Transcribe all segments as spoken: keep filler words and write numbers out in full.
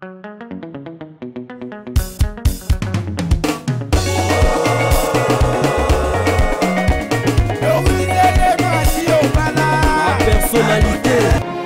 Personnalité.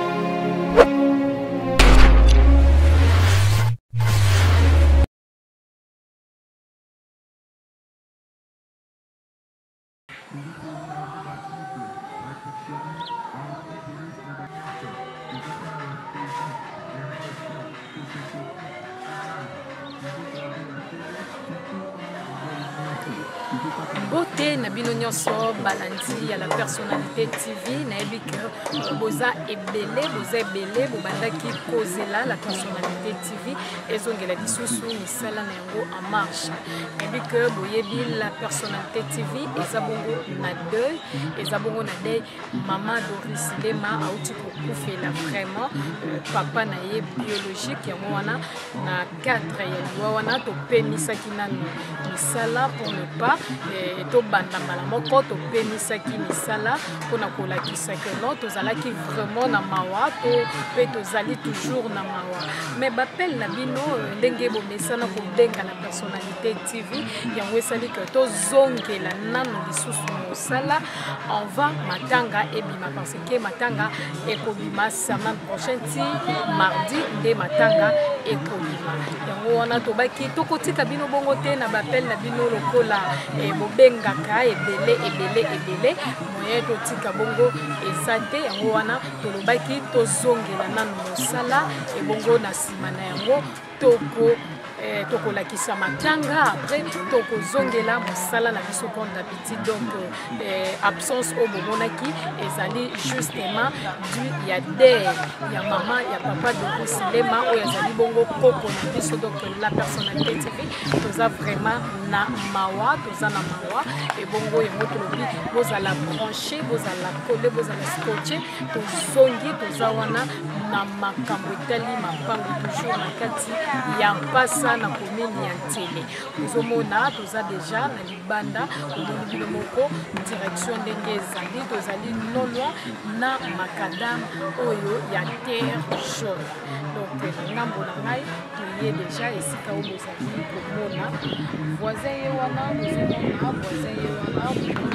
Beauté Nabino Nyonso Balandi à la personnalité T V Naebi que Boza est belé, Boza est belé, Bobandaki Kozela la personnalité T V et Zongela Disusu Misala Nengo en marche. Naebi que Boyebi la personnalité T V et Zabongo na deuil et Zabongo na deuil Maman Doris Lema Aouti Koufela vraiment papa naye biologique ya mwana na quatre ya wana to penisa kinanu Misala pour ne pas et to banda mala moko to penisaki misala pona kolakisa que non tozalaki vraiment na mawa to pe tozali toujours na mawa mais bapel na bino ndenge bomesana ko denga la personnalité T V yango esali que to zongela nano lisusu mosala on va matanga ebima parce que matanga ekobima semaine prochaine ti mardi nde matanga ekobima yango wana to baki to kotika bino bongo te na bapel na bino lokola e bengaka ebele ebele ebele moyen totika bongo esante yango wana tolobaki tozongela nanu mosala ebongo na sima na yango toko eh, toko lakisa matanga après toko zongela mosala na biso compte d'habitude donc eh, absence au bomonaki ezali justement du ya der ya maman ya papa de Rosilema o yazali bongo koko na biso donc la personnalité T V toza vraiment na mawa toza na mawa et bongo yango tolobi bozala branché bozala collé bozala scotché tozongi toza wana na makambo etali mapango toujours na kati ya mpasa na commune ya Ntele ozomona toza déjà na libanda omoni bino moko direction ndenge ezali tozali non loin na makadam oyo ya terre jaune donc ngambo na ngai toye déjà esika oyo bozali komona voisin ye wana ozomona voisin ye wana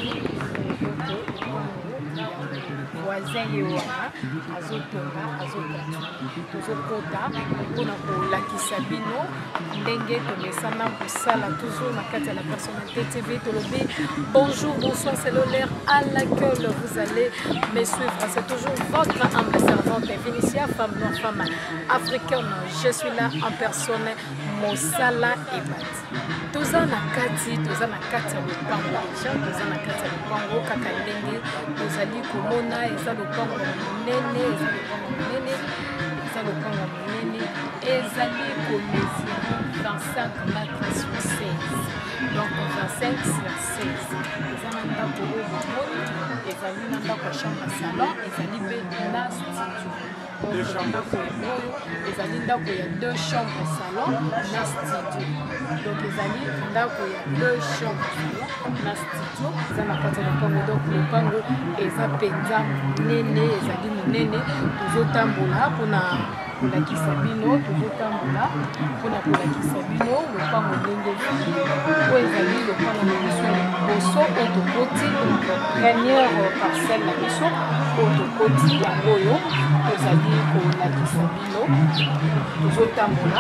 voisin ye wana azotonga azokontinue tozokota mpona kolakisa bino ndenge tomesana kosala toujours na kati ya la personnalité T V tolobi bonjour bonsoir c'est l'heure à laquelle vous allez me suivre c'est toujours votre humble servante Vinicia femme noire femme africaine je suis là en personne mosala ebati toza na kati toza na kati ya lopango deja toza na kati ya lopango kaka ndenge tozali komona eza lopango monene eza lopango monene eza lopango monene ezali komesiri vingt-cinq mètres sur seize donc vingt-cinq sur seize eza na ndako oyo bomoni ezali na ndako ya chambre salon ezali mpe na studio ndako oyo ezali ndako ya deux chambres salon na studio donc ezali ndako ya deux chambres salon na studio eza na kati ya lopango donc lopango eza mpenza monene ezali monene tozotambola mpona kolakisa bino tozotambola mpona kolakisa bino lopango ndenge oyo ezali lopango na biso ya liboso oyo tokoti première parcelle na biso oyo tokoti yango oyo tozali kolakisa bino tozotambola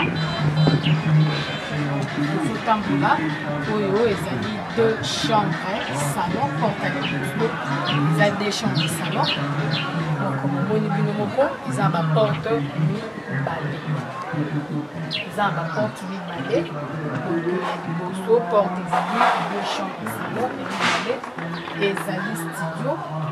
tozotambola oyo ezali deux chambres salon porte à biso eza deux chambres salon donc momoni bino moko eza baporte mibale eza baporte mibale donc ya liboso porte ezali deux chambres salon mibale ezali studio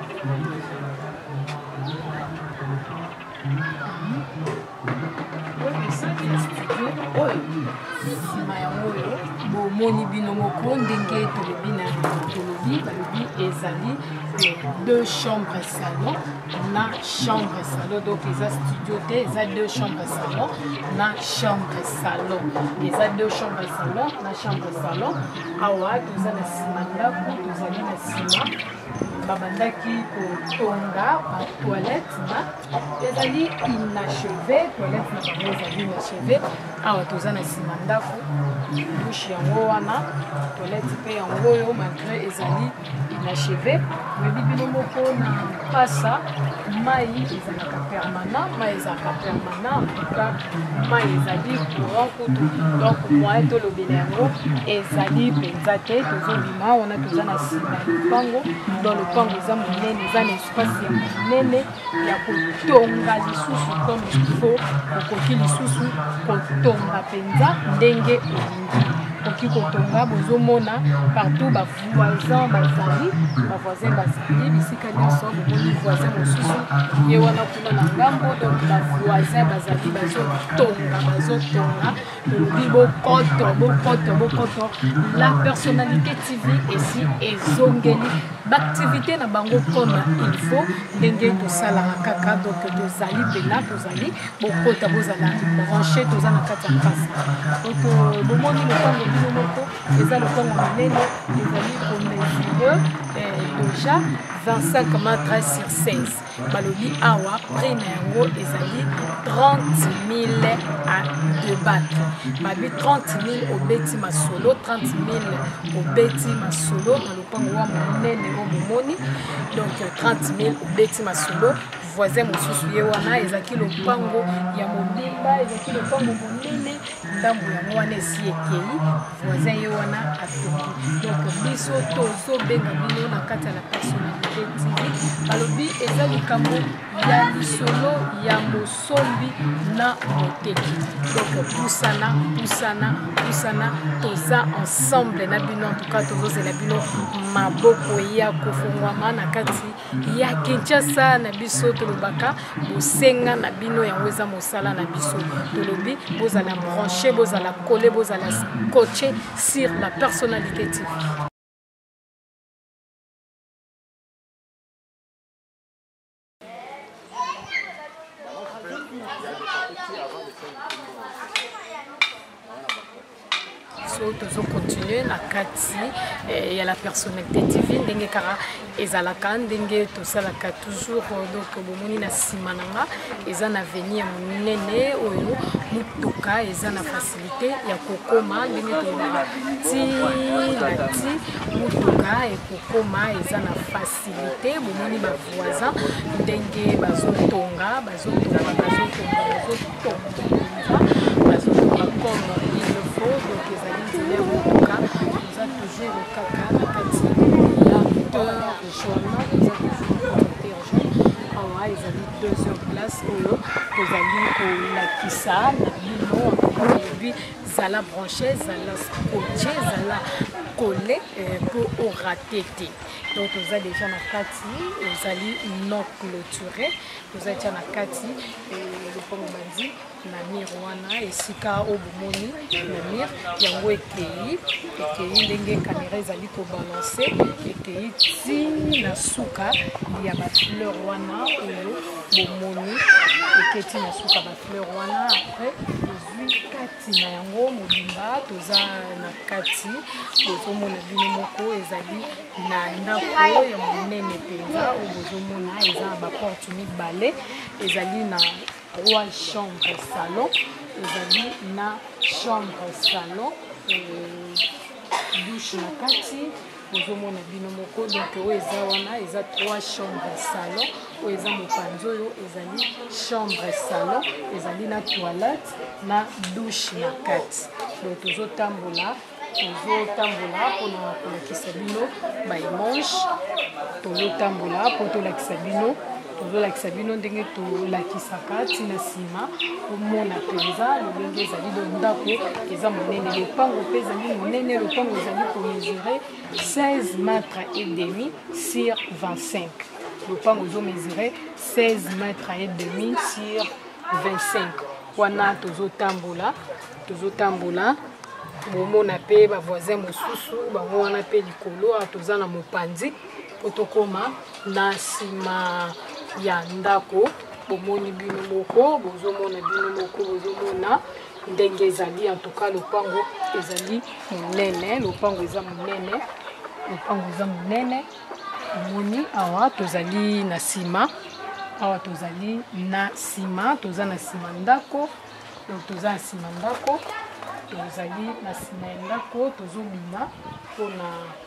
oyo nsima yango oyo bomoni bino moko ndenge tolobi na tolobi balobi ezali deux chambres salon na chambre salon donc eza studio te eza deux chambres salon na chambre salon eza deux chambres salon na chambre salon awa toza na nsima ndako tozali na nsima babandaki kotonga ba toilette na ezali inachevé toilette na bango ezali inachevé awa toza na nsima ndako douche yango wana toilette mpe yango oyo malgré ezali inachevé oyebi bino moko na mpasa mai ezalaka permanent mai ezalaka permanent en tout cas mai ezali courant kutu donc moyen tolobela yango ezali mpenza te tozobima wana toza na nsima ya lopango dans lopango eza monene eza na espace ya monene ya kotonga lisusu comme il faut okoki lisusu kotonga mpenza ndenge olingi okoki kotonga bozomona partout bavoisin bazali bavoisin bazali bisika nyonso bomoni voisin mosusu ye wana kuna na ngambo donc bavoisin bazali bazotonga bazotonga olobi bokoto bokoto bokoto la personnalité T V esi ezongeli baactivité na bango comme il faut ndenge tosalaka kaka donc tozali pena tozali bokota bozala branché toza na kati ya mpasi donc bomoni lopango bino moko eza lopango monene ezali komesure déjà vingt-cinq mètres sur seize balobi awa prix na yango ezali trente mille à deux bacs babi trente mille obeti masolo trente mille obeti masolo na lopango wa monene o bomoni donc trente mille obeti masolo voisin mosusu ye wana ezaki lopango ya mobimba ezaki lopango monene ndambo yango wana esi ekei voisin ye wana atoki donc biso tozobenga bino na kati ya la personnalité T V balobi eza likambo ya lisolo ya mosombi na moteki donc pusana pusana pusana toza ensemble na bino en tout cas tozozela bino maboko ya kofungwama na kati ya Kinshasa na biso tolobaka bosenga na bino yango eza mosala na biso tolobi bozala branché bozala collé bozala coaché sur la personnalité T V. Tozo continuer na kati il y a la personnalité T V ndenge kara ezalaka ndenge tosalaka toujours donc bomoni na simananga eza na venir monene oyo mutuka eza na facilité ya kokoma ndenge tolobaka ti lati mutuka ekokoma eza na facilité bomoni ba voisin ndenge bazotonga bazotonga bazotonga bazotonga bazotonga comme il le faut donc ezali nzela ya motuka toza toujours kaka na kati ya moteur jaune eza toujours moteur jaune awa ezali deux heures place oyo tozali kolakisa na bino olobi zala branché zala scotché zala collé pour orate te donc toza déjà na kati ezali non clôturé toza tia na kati lopango bandi na mir wana esika o bomoni na mir yango ekei ekei ndenge caméra ezali kobalanse ekei ti na suka ya bafleur wana oyo bomoni eketi na suka bafleur wana après tozwi kati na yango mobimba toza na kati tozomona bino moko ezali na ndako ya monene mpenza oyo bozomona eza na baporte mibale ezali na trois chambres salon ezali na chambre salon douche na kati bozomona bino moko donc oyo eza wana eza trois chambres salon oyo eza mopanzi oyo ezali chambre salon ezali na toilette na douche na kati donc tozotambola tozotambola mpona kolakisa bino baimanche tozotambola mpo tolakisa bino tozolakisa bino ndenge tolakisaka ntina nsima omona mpenza lolenge ezali do ndako eza monene lopango mpe ezali monene lopango ezali komesure seize mètres et demi sur vingt-cinq lopango ezomesure seize mètres et demi sur vingt-cinq wana tozotambola tozotambola bomona mpe bavoisin mosusu bango wana mpe likolo toza na mopanzi po tokoma na nsima ya ndako bomoni bino moko bozomona bino moko bozomona ndenge ezali en tout cas lopango ezali monene lopango eza monene lopango eza monene moni awa tozali na sima awa tozali na sima toza na sima ndako donc toza na sima ndako tozali na sima ndako tozobima mpona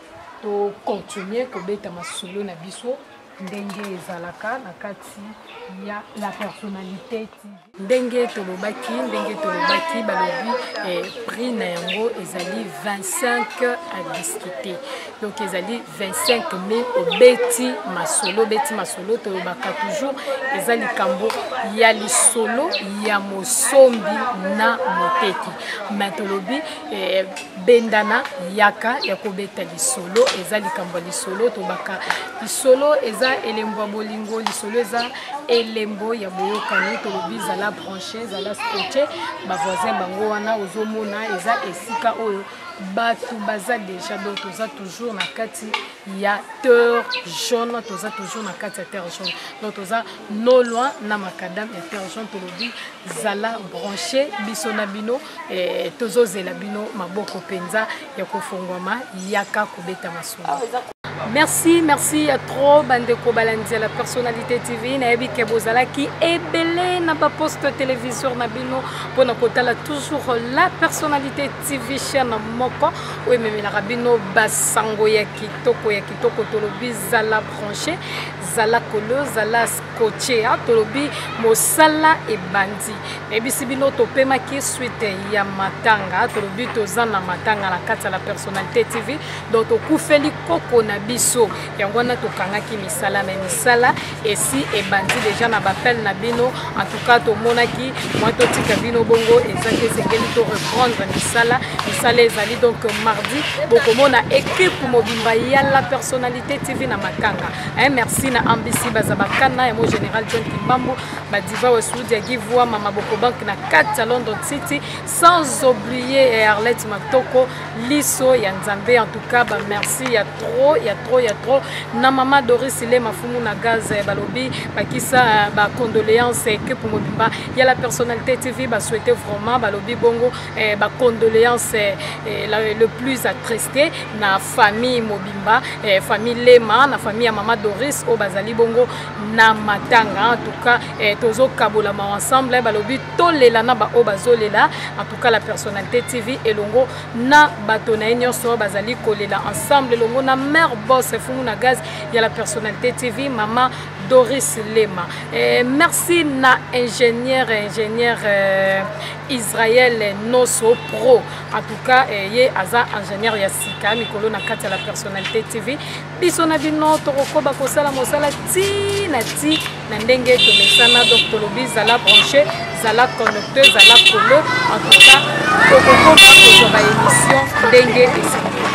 to continuer kobeta masolo na biso ndenge ezalaka na kati ya la personnalité ndenge tolobaki ndenge tolobaki balobi eh, prix na yango ezali vingt-cinq à discuter donc ezali vingt-cinq mille obeti masolo beti masolo tolobaka toujours ezali likambo ya lisolo ya mosombi na moteki mais tolobi eh, bendana yaka ya kobeta lisolo ezali likambo lisolo tobaka lisolo eza elembo ya bolingo lisolo eza elembo ya boyokani tolobi zala branché zala scotché bavoisin bango wana ozomona eza esika oyo bato baza déjà donc toza toujours na kati ya terre jaune toza toujours na kati ya terre jaune donc toza no loin na makadam ya terre jaune tolobi zala branché biso na bino eh, tozozela bino maboko penza ya kofongwama yaka kobeta masolo. Merci, merci à trop bandeko balandi la personnalité T V na yebi ke bozalaki ebele na ba poste télévision na bino pona kotala toujours la personnalité T V chaîne moko oui mais la rabino basango ya kitoko ya kitoko tolobi zala branché zala kolo zala scotché tolobi mosala e bandi yebi sibino topema ki suite ya matanga tolobi tozana matanga la kati la personnalité T V donc okufeli koko na biso yango na tokangaki misala na misala esi ebandi déjà na bapel na bino en tout cas tomonaki moi totika bino bongo ezaki esengeli to reprendre misala misala ezali donc mardi bokomona équipe mobimba ya la personnalité T V na matanga hein, merci na ambisi bazabakana ya mo général John Kimbambo badiva wesudi ya givwa mama bokobank na kati ya London City sans oublier Arlette Matoko liso ya Nzambe en tout cas ba merci ya trop ya trop ya trop na mama Doris le mafumu na gaz balobi bakisa ba condoléances équipe mobimba ya la personnalité T V ba souhaiter vraiment balobi bongo eh, ba condoléances eh, le plus attristé na famille mobimba eh, famille Lema na famille ya mama Doris o bazali bongo na matanga en tout cas eh, tozo kabola ma ensemble balobi tolela na ba o bazolela en tout cas la personnalité T V elongo na batona nyonso bazali kolela ensemble elongo na mère boss fumu na gaz ya la personnalité T V mama Doris Lema eh, merci na ingénieur ingénieur euh, Israël Noso Pro en tout cas eh, ye aza ingénieur ya sika mikolo na kati ya la personnalité T V biso na bino torokoba kosala mosala ti na ti na ndenge tomesana donc tolobi zala branché zala connecteur zala polo en tout cas tokokoma kozwa ba émission ndenge esengeli